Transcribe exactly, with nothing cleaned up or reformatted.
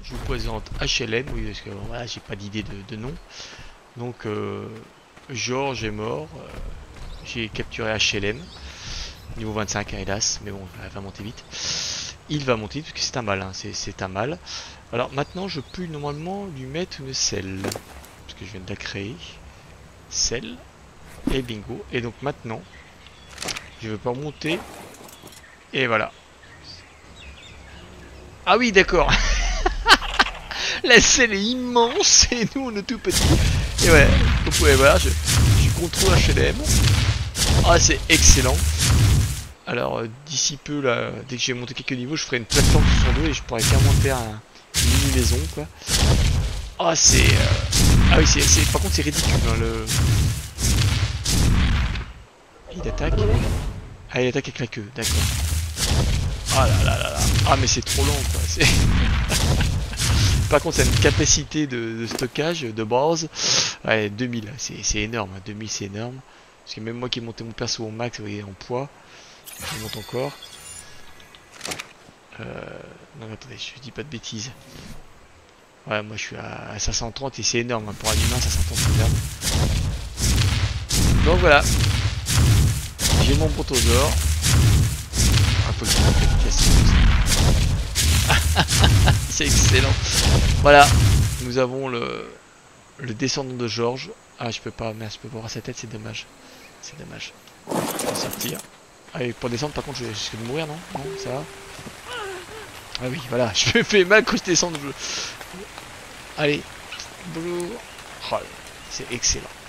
je vous présente H L N, oui, parce que voilà, j'ai pas d'idée de, de nom. Donc, euh, Georges est mort. Euh, j'ai capturé H L N. Niveau vingt-cinq, hein, hélas, mais bon, elle va monter vite. Il va monter parce que c'est un mal, hein, c'est un mal. Alors maintenant, je peux normalement lui mettre une selle. Parce que je viens de la créer. Selle. Et bingo. Et donc maintenant, je veux pas monter. Et voilà. Ah oui, d'accord. La selle est immense et nous on est tout petit. Et ouais, vous pouvez voir, je, je suis contrôle H L M. Ah, c'est excellent. Alors, euh, d'ici peu, là, dès que j'ai monté quelques niveaux, je ferai une plateforme sur son dos et je pourrais carrément faire un, une mini maison, quoi. Ah, c'est. Euh... Ah oui, c'est. Par contre, c'est ridicule, hein, le. Il attaque. Ah, il attaque avec la queue, d'accord. Ah là là là là. Ah, mais c'est trop lent, quoi. C'est. Par contre, ça a une capacité de, de stockage de base. Ouais, deux mille, c'est énorme. Hein. deux mille, c'est énorme. Parce que même moi qui ai monté mon perso au max, vous voyez, en poids, je monte encore. Euh, non, attendez, je dis pas de bêtises. Ouais, moi je suis à, à cinq cent trente et c'est énorme. Hein. Pour un humain, cinq cent trente, c'est énorme. Donc voilà. J'ai mon brontosaure. Un peu de c'est excellent. Voilà, nous avons le, le descendant de Georges. Ah, je peux pas, merde, je peux pas voir sa tête, c'est dommage. C'est dommage. Je vais sortir. Allez, pour descendre, par contre, je risque de mourir, non? Non, ça va? Ah oui, voilà, je me fais mal quand je descends. Allez, bonjour. Oh, c'est excellent.